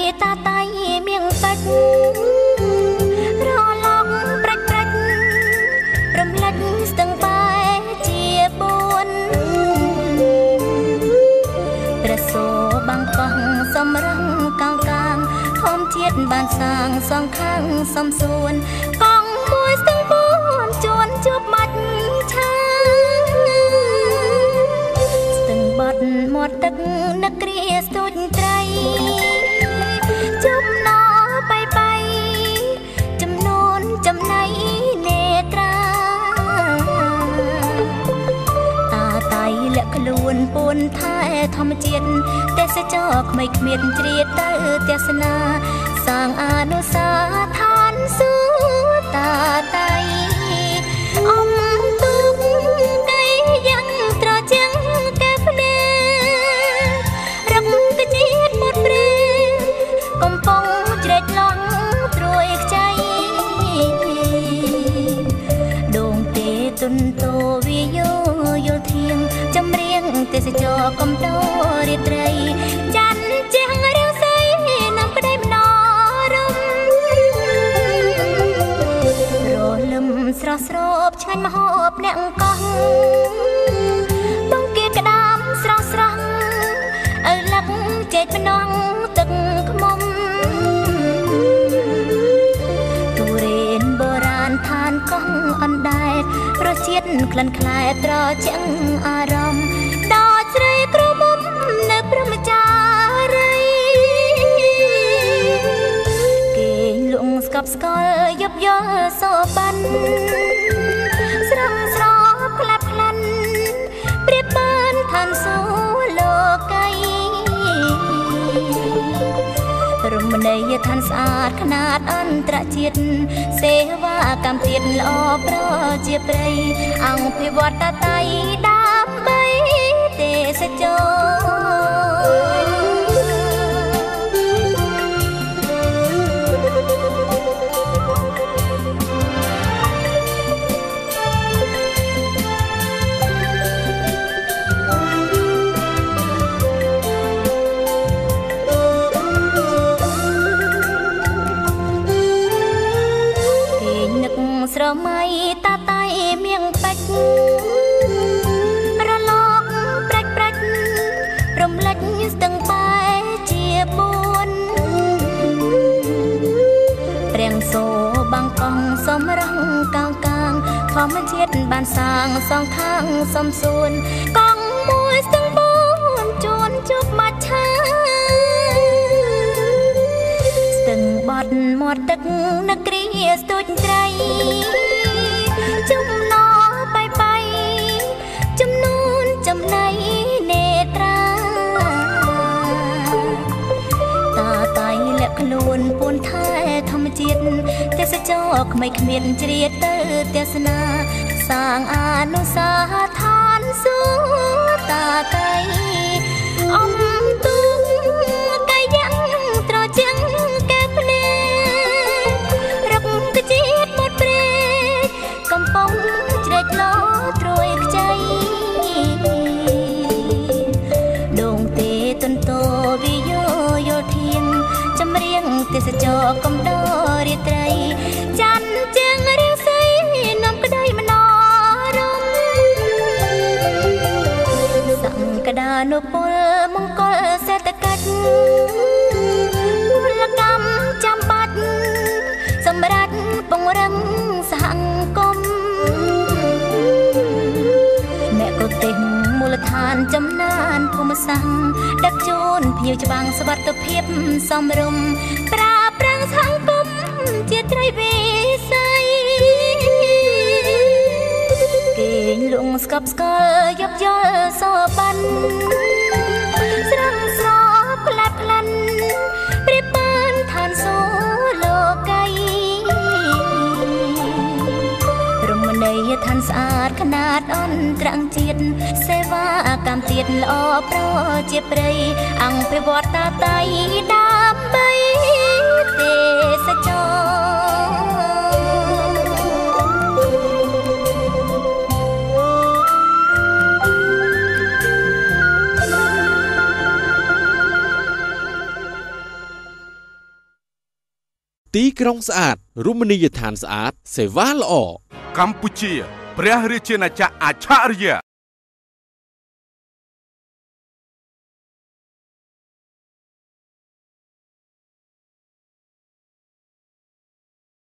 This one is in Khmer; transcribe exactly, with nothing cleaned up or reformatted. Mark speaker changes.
Speaker 1: តាតៃមៀងពេជ្ររលកប្រាច់ប្រាច់រំលេចស្ទឹងបែជាបួនព្រះសូរបាំងកោះសំរងកាងកាងធម្មជាតិបានសាងសងខាងសំសួនកងមួយស្ទឹងបួនជួនជួបមាច់ឆាស្ទឹងបត់មាត់ទឹកនឹកគ្រាស្ទូចត្រីចំណោបៃបៃចំនួនចំណៃនេត្រាតាតៃលាក់ខ្លួនពួនថែធម្មជាតិទេសចរក្មេងគ្មានជ្រៀតទៅទេសនាសាងអនុសាឋានសួគ៌តាតៃអំទុកកៃយ៉ាងត្រជាងកែភ្នែរឹកកជាតិមុតព្រេកំពុងជ្រែកឡងត្រួយខ្ចីដងទេទុនតោវាយោយល់ធៀងចម្រៀងទេសចរកំដោរាត្រីចាន់ជាងរាវសីនាំក្តីមនោរមរលឹមស្រស់ស្របឆ្ងាញ់មហូបអ្នកកោះបងគៀក្តាមស្រស់ស្រស់ឪលឹកចេកភ្នងទឹកខ្មុំទុរេនបុរាណឋានកោះអណ្ដែតរសជាតិក្លិនខ្លែត្រជាងអារម្មណ៍ដល់ស្រីគ្រូមុំនៅព្រមចារីគេងលងស្កប់ស្កល់យប់យល់សោបានស្រងស្រោបក្លាប់ក្លាន់ព្រៀបបានឋានសួគ៌លោកីរមណីយដ្ឋានស្អាតខ្នាតអន្តរជាតិសេវាកម្មទៀតល្អប្រជាប្រិយអង្គភិវឌ្ឍតាតៃដើម្បីទេសចរស្រមៃតាតៃមៀងពេជ្ររលកប្រាច់ប្រាច់រំលេចស្ទឹងបែជាបួនព្រាំងសូបាំងកងសំរងកាងកាងធម្មជាតិបានសាងសងខាងសំសួនកងមួយស្ទឹងបួនជួនជប់មាច់ឆាស្ទឹងបត់មាត់ទឹកនឹកគ្រាស្ទូចត្រីចំណោបៃបៃចំនួនចំណៃនេត្រាតាតៃលាក់ខ្លួនពួនថែធម្មជាតិទេសចរក្មេងគ្មានជ្រៀតទៅទេសនាសាងអនុសាឋានសួគ៌តាតៃអំទុកកៃយ៉ាងត្រជាងកែភ្នែរឹកកជាតិមុតព្រេកំពុងជ្រែកឡោត្រួយខ្ចីដងទេទុនតោវិយោយល់ធៀងចម្រៀងទេសចរកំដោរាត្រីចាន់ជាងរាវសីនាំក្តីមនោរមសង្កដានុពលមង្គលសេដ្ឋកិច្ចពលកម្មចាំបាច់សម្រាប់ពង្រឹងសហគមន៍អ្នកក៏ទិញមូលដ្ឋានចំណានភូមិសាស្ត្រដឹកជូនភ្ញៀវច្បាំងសុវត្ថិភាពសមរម្យប្រាប្រាំងសហគមន៍ជាត្រីវិស័យគេងលងស្កប់ស្កល់យប់យល់សោបានស្រងស្រោបក្លាប់ក្លាន់ព្រៀបបានឋានសួគ៌លោកីរមណីយដ្ឋានស្អាតខ្នាតអន្តរជាតិសេវាកម្មទៀតល្អប្រជាប្រិយអង្គភិវឌ្ឍតាតៃដើម្បីទេសចរ
Speaker 2: ទីក្រុងស្អាតរមណីយដ្ឋានស្អាតសេវាល្អ
Speaker 3: កម្ពុជាព្រះរាជាណាចក្រអច្ឆរិយៈ